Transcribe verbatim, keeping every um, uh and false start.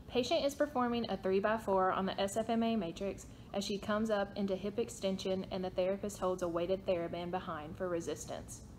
Patient is performing a three by four on the S F M A matrix as she comes up into hip extension, and the therapist holds a weighted TheraBand behind for resistance.